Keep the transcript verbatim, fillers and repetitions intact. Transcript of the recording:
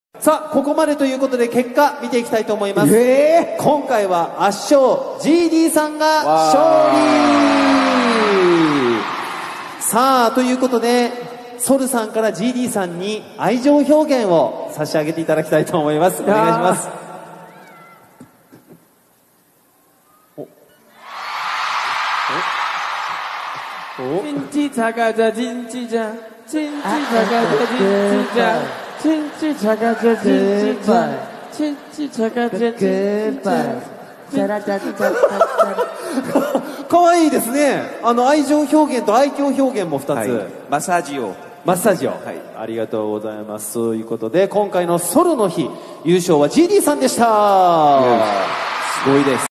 さあ、ここまでということで結果見ていきたいと思います。 えー、 今回は圧勝 ジーディー さんが勝利。さあ、ということでソルさんから ジーディー さんに愛情表現を差し上げていただきたいと思います。お願いします。 진지 작아져 진지자 진지 작아져 진지자 진지 작아져 진지자 진지 작아져 진지자 かわいいですね。あの愛情表現と愛嬌表現もふたつ、はい、 マッサージをマッサージを、はい、ありがとうございます。ということで今回のソロの日優勝は ジーディー さんでした。 すごいです。